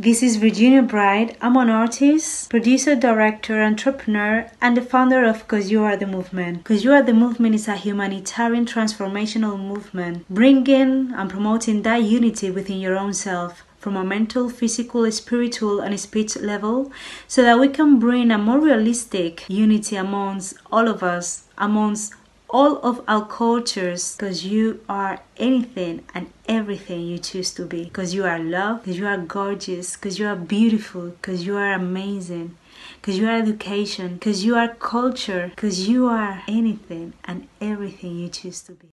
This is Virginia Bright. I'm an artist, producer, director, entrepreneur, and the founder of Cause You Are The Movement. Cause You Are The Movement is a humanitarian transformational movement, bringing and promoting that unity within your own self, from a mental, physical, spiritual, and speech level, so that we can bring a more realistic unity amongst all of us, amongst all of our cultures, because you are anything and everything you choose to be. Because you are love, because you are gorgeous, because you are beautiful, because you are amazing, because you are education, because you are culture, because you are anything and everything you choose to be.